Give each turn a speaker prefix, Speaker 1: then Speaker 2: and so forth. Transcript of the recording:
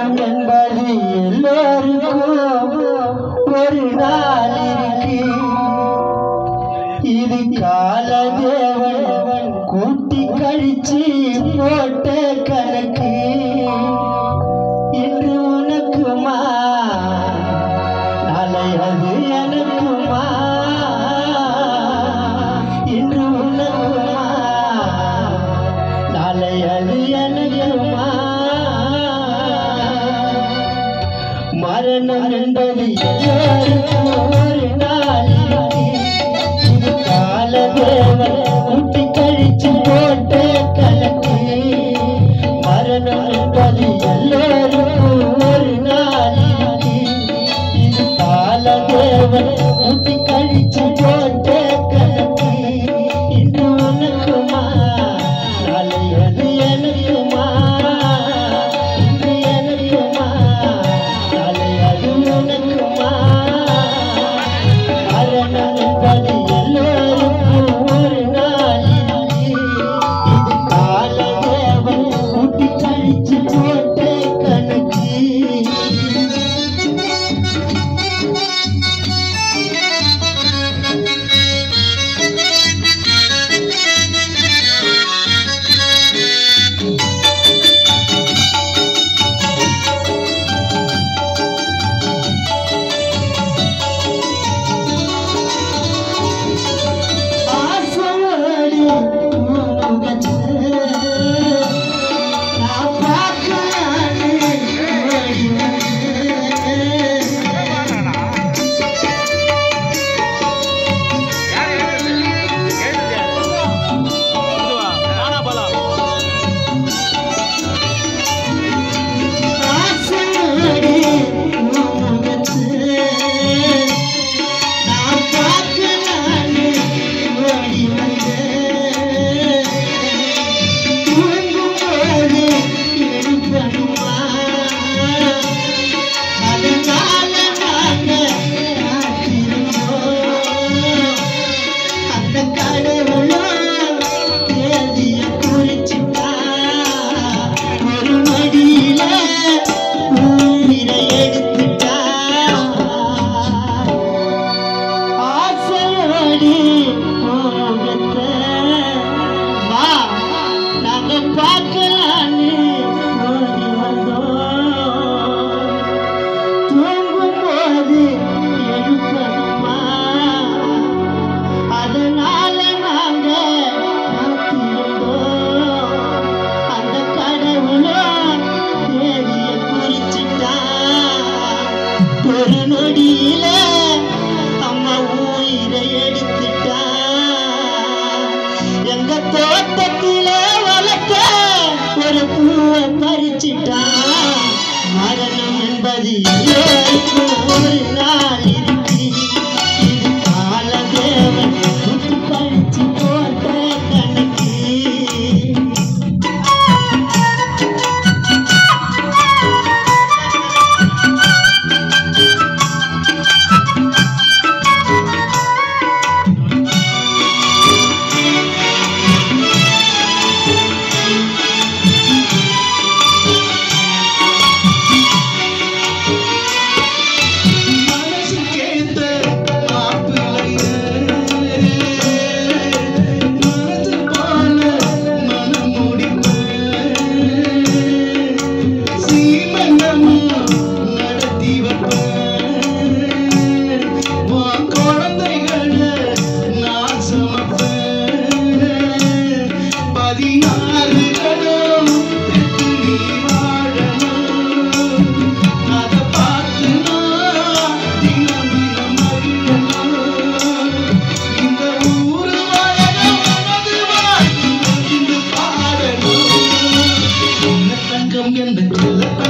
Speaker 1: மரணம் என்பது எல்லோருக்கும் ஒரு நாள் இருக்கு. இது காலதேவன் கூட்டி கழிச்சு போட்ட கணக்கு. இன்று உனக்குமா நாளை அது எனக்குமா? இன்று உனக்குமா நாளை அது எனக்குமா? மரணம் என்பது எல்லோருக்கும் ஒரு நாள் இருக்கு. இது காலதேவன் கூட்டி கழிச்சு போட்ட கணக்கு. மரணம் என்பது எல்லோருக்கும் ஒரு நாள் இருக்கு. இது காலதேவன் கூட்டி கழிச்சு போட்ட கணக்கு. இன்று உனக்குமா நாளை அது எனக்குமா? இன்று எனக்குமா நாளை அது உனக்குமா? மரணம் என்பது எல்லோருக்கும் ஒரு நாள் இருக்கு. இது காலதேவன் கூட்டி கழிச்சு போட்ட கணக்கு. ஒரு நொடியில அம்மா உயிரை எடுத்துட்டா. எங்க தோட்டத்தில வளர்த்த ஒரு பூவை பறிச்சிட்டா. மரணம் என்பது எல்லோருக்கும் ஒரு நாள் இருக்கு. இது காலதேவன் கூட்டி கழிச்சு போட்ட கணக்கு. Get the